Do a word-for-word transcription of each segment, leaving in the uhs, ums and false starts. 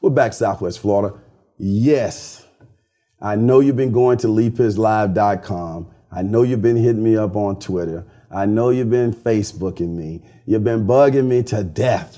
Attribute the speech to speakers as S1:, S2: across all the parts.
S1: We're back Southwest Florida. Yes, I know you've been going to lee piz live dot com. I know you've been hitting me up on Twitter. I know you've been Facebooking me. You've been bugging me to death.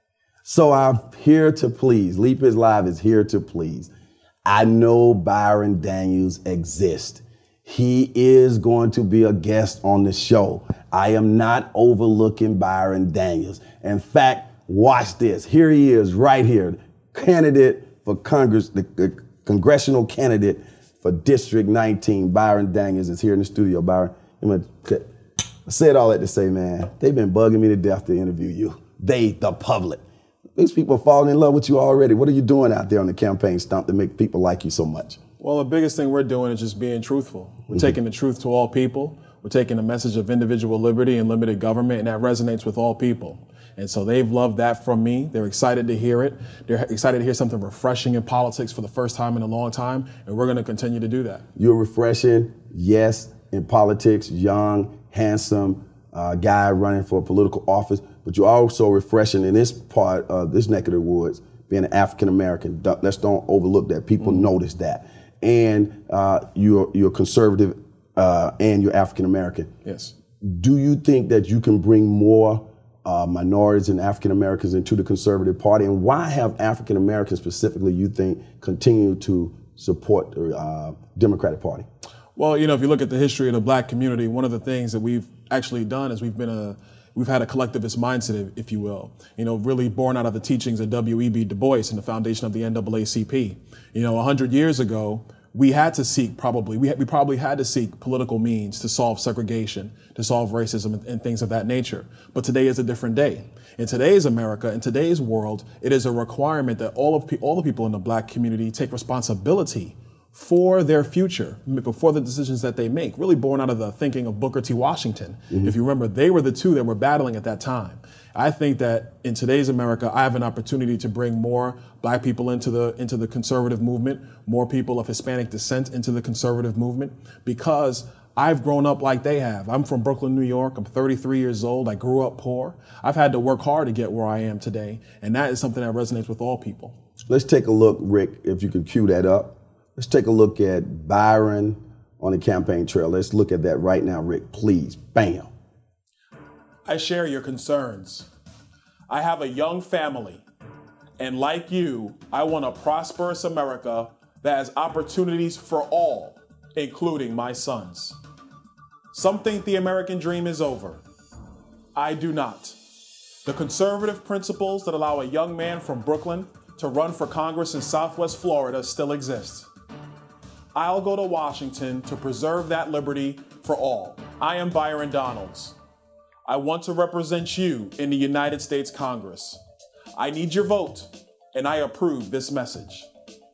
S1: So I'm here to please. Lee Piz Live is here to please. I know Byron Daniels exists. He is going to be a guest on the show. I am not overlooking Byron Daniels. In fact, watch this. Here he is right here. Candidate for Congress, the, the congressional candidate for District nineteen. Byron Daniels is here in the studio. Byron, I'm gonna, I said all that to say, man, they've been bugging me to death to interview you. They, the public. These people are falling in love with you already. What are you doing out there on the campaign stump to make people like you so much?
S2: Well, the biggest thing we're doing is just being truthful. We're mm-hmm. taking the truth to all people. We're taking the message of individual liberty and limited government, and that resonates with all people. And so they've loved that from me. They're excited to hear it. They're excited to hear something refreshing in politics for the first time in a long time, and we're going to continue to do that.
S1: You're refreshing, yes, in politics, young, handsome uh, guy running for political office, but you're also refreshing in this part of this neck of the woods, being an African-American. Let's don't overlook that. People mm-hmm. notice that. And uh, you're, you're conservative uh, and you're African-American.
S2: Yes.
S1: Do you think that you can bring more Uh, minorities and African Americans into the Conservative Party, and why have African Americans specifically, you think, continue to support the uh, Democratic Party?
S2: Well, you know, if you look at the history of the black community, one of the things that we've actually done is we've been a we've had a collectivist mindset, if you will. You know, really born out of the teachings of W E B Du Bois and the foundation of the N double A C P. You know, a hundred years ago, we had to seek probably, we, had, we probably had to seek political means to solve segregation, to solve racism and, and things of that nature. But today is a different day. In today's America, in today's world, it is a requirement that all of all the people in the black community take responsibility for their future, for the decisions that they make, really born out of the thinking of Booker T. Washington. Mm-hmm. If you remember, they were the two that were battling at that time. I think that in today's America, I have an opportunity to bring more black people into the into the conservative movement, more people of Hispanic descent into the conservative movement, because I've grown up like they have. I'm from Brooklyn, New York. I'm thirty-three years old. I grew up poor. I've had to work hard to get where I am today, and that is something that resonates with all people.
S1: Let's take a look, Rick, if you could cue that up. Let's take a look at Byron on the campaign trail. Let's look at that right now, Rick, please. Bam.
S2: I share your concerns. I have a young family, and like you, I want a prosperous America that has opportunities for all, including my sons. Some think the American dream is over. I do not. The conservative principles that allow a young man from Brooklyn to run for Congress in Southwest Florida still exist. I'll go to Washington to preserve that liberty for all. I am Byron Donalds. I want to represent you in the United States Congress. I need your vote, and I approve this message.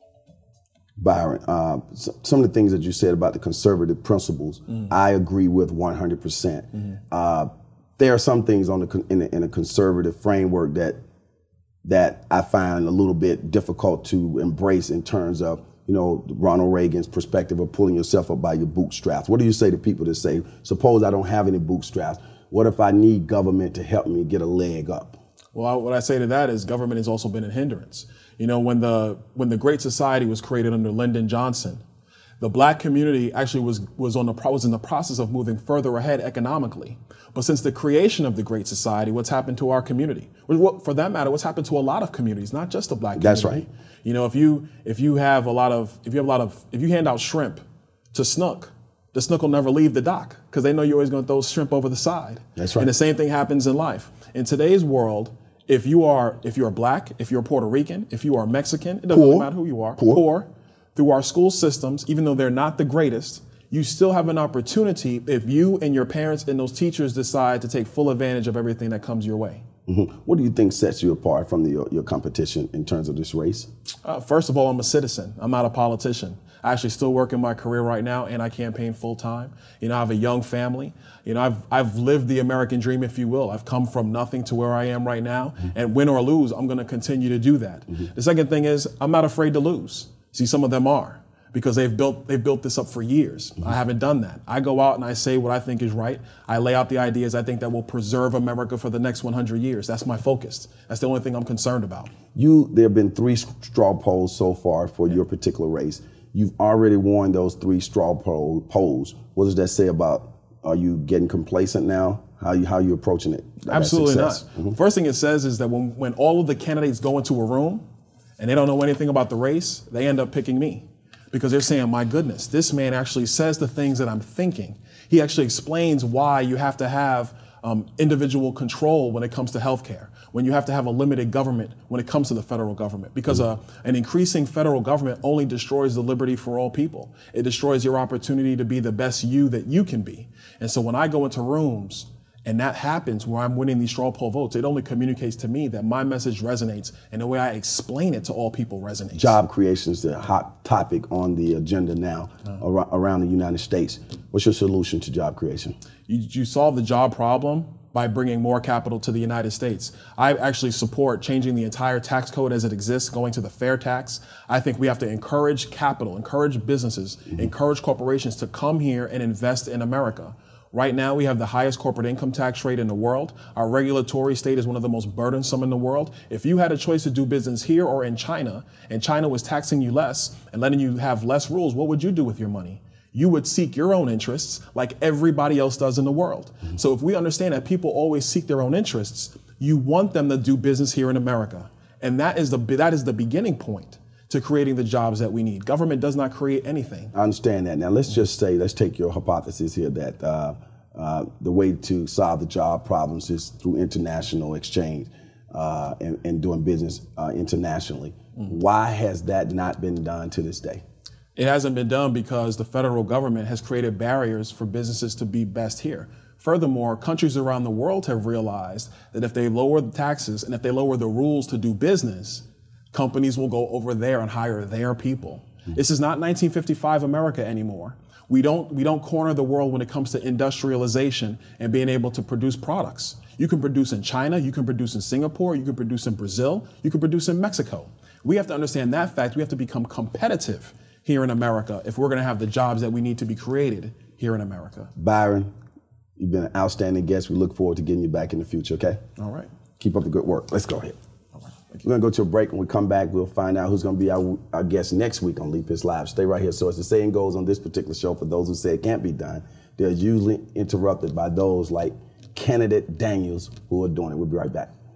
S1: Byron, uh, some of the things that you said about the conservative principles, mm-hmm. I agree with one hundred percent. Mm-hmm. Uh, there are some things on the in, a, in a conservative framework that that I find a little bit difficult to embrace in terms of, you know, Ronald Reagan's perspective of pulling yourself up by your bootstraps. What do you say to people that say, suppose I don't have any bootstraps? What if I need government to help me get a leg up?
S2: Well, I, what I say to that is government has also been a hindrance. You know, when the when the Great Society was created under Lyndon Johnson, the black community actually was was on the was in the process of moving further ahead economically. But since the creation of the Great Society, what's happened to our community? For that matter, what's happened to a lot of communities, not just the black community.
S1: That's right.
S2: You know, if you if you have a lot of if you have a lot of if you hand out shrimp to snook, the snook will never leave the dock because they know you're always going to throw shrimp over the side.
S1: That's right.
S2: And the same thing happens in life. In today's world, if you are if you're black, if you're Puerto Rican, if you are Mexican, it doesn't
S1: poor.
S2: really matter who you are,
S1: poor.
S2: poor, through our school systems, even though they're not the greatest, you still have an opportunity if you and your parents and those teachers decide to take full advantage of everything that comes your way.
S1: Mm-hmm. What do you think sets you apart from the, your, your competition in terms of this race?
S2: Uh, first of all, I'm a citizen. I'm not a politician. I actually still work in my career right now, and I campaign full time. You know, I have a young family. You know, I've I've lived the American dream, if you will. I've come from nothing to where I am right now, mm-hmm. and win or lose, I'm going to continue to do that. Mm-hmm. The second thing is I'm not afraid to lose. See, some of them are. because they've built they've built this up for years. Mm-hmm. I haven't done that. I go out and I say what I think is right. I lay out the ideas I think that will preserve America for the next one hundred years. That's my focus. That's the only thing I'm concerned about.
S1: You, there have been three straw polls so far for yeah. your particular race. You've already won those three straw poll, polls. What does that say about, are you getting complacent now? How you how are you approaching it?
S2: Absolutely not. Mm-hmm. First thing it says is that when, when all of the candidates go into a room and they don't know anything about the race, they end up picking me. Because they're saying, my goodness, this man actually says the things that I'm thinking. He actually explains why you have to have um, individual control when it comes to healthcare, when you have to have a limited government when it comes to the federal government. Because uh, an increasing federal government only destroys the liberty for all people. It destroys your opportunity to be the best you that you can be. And so when I go into rooms and that happens where I'm winning these straw poll votes, it only communicates to me that my message resonates and the way I explain it to all people resonates.
S1: Job creation is the hot topic on the agenda now uh, ar- around the United States. What's your solution to job creation?
S2: You, you solve the job problem by bringing more capital to the United States. I actually support changing the entire tax code as it exists, going to the fair tax. I think we have to encourage capital, encourage businesses, mm-hmm. encourage corporations to come here and invest in America. Right now, we have the highest corporate income tax rate in the world. Our regulatory state is one of the most burdensome in the world. If you had a choice to do business here or in China, and China was taxing you less and letting you have less rules, what would you do with your money? You would seek your own interests like everybody else does in the world. Mm-hmm. So if we understand that people always seek their own interests, you want them to do business here in America. And that is the, that is the beginning point to creating the jobs that we need. Government does not create anything.
S1: I understand that. Now let's just say, let's take your hypothesis here that uh, uh, the way to solve the job problems is through international exchange uh, and, and doing business uh, internationally. Mm-hmm. Why has that not been done to this day?
S2: It hasn't been done because the federal government has created barriers for businesses to be best here. Furthermore, countries around the world have realized that if they lower the taxes and if they lower the rules to do business, companies will go over there and hire their people. Mm-hmm. This is not nineteen fifty-five America anymore. We don't, we don't corner the world when it comes to industrialization and being able to produce products. You can produce in China, you can produce in Singapore, you can produce in Brazil, you can produce in Mexico. We have to understand that fact. We have to become competitive here in America if we're going to have the jobs that we need to be created here in America.
S1: Byron, you've been an outstanding guest. We look forward to getting you back in the future, okay?
S2: All right.
S1: Keep up the good work. Let's go ahead. We're going to go to a break. When we come back, we'll find out who's going to be our, our guest next week on Leap His Live. Stay right here. So as the saying goes on this particular show, for those who say it can't be done, they're usually interrupted by those like candidate Daniels who are doing it. We'll be right back.